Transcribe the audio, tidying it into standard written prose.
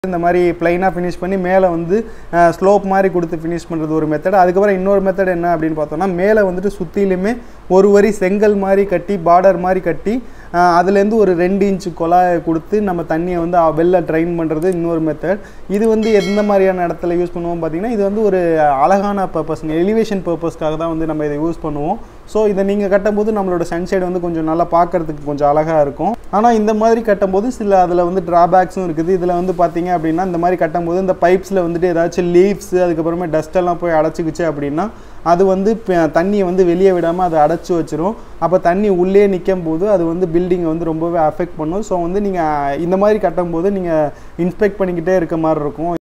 இந்த மாதிரி பிளைனாக ஃபினிஷ் பண்ணி மேலே வந்து ஸ்லோப் மாதிரி கொடுத்து ஃபினிஷ் பண்ணுறது ஒரு மெத்தட். அதுக்கப்புறம் இன்னொரு மெத்தட் என்ன அப்படின்னு பார்த்தோம்னா, மேலே வந்துட்டு சுற்றிலுமே ஒரு வரி செங்கல் மாதிரி கட்டி பார்டர் மாதிரி கட்டி அதுலேருந்து ஒரு 2 இன்ச்சு குழாயை கொடுத்து நம்ம தண்ணியை வந்து வெளில ட்ரைன் பண்ணுறது இன்னொரு மெத்தட். இது வந்து எந்த மாதிரியான இடத்துல யூஸ் பண்ணுவோம் பார்த்தீங்கன்னா, இது வந்து ஒரு அழகான பர்பஸ், எலிவேஷன் பர்பஸ்க்காக தான் வந்து நம்ம இதை யூஸ் பண்ணுவோம். ஸோ இதை நீங்கள் கட்டும்போது நம்மளோட சன்ஷேட் வந்து கொஞ்சம் நல்லா பார்க்குறதுக்கு கொஞ்சம் அழகாக இருக்கும். ஆனால் இந்த மாதிரி கட்டும்போது சில அதில் வந்து ட்ராபேக்ஸும் இருக்குது. இதில் வந்து பார்த்தீங்க அப்படின்னா, இந்த மாதிரி கட்டும்போது இந்த பைப்ஸில் வந்துட்டு ஏதாச்சும் லீவ்ஸு அதுக்கப்புறமே டஸ்ட்டெல்லாம் போய் அடைச்சிக்கிச்சு அப்படின்னா அது வந்து தண்ணியை வந்து வெளியே விடாமல் அதை அடைச்சி வச்சிரும். அப்போ தண்ணி உள்ளே நிற்கும் போது அது வந்து பில்டிங்கை வந்து ரொம்பவே அஃபெக்ட் பண்ணும். ஸோ வந்து நீங்கள் இந்த மாதிரி கட்டும்போது நீங்கள் இன்ஸ்பெக்ட் பண்ணிக்கிட்டே இருக்க மாதிரி இருக்கும்.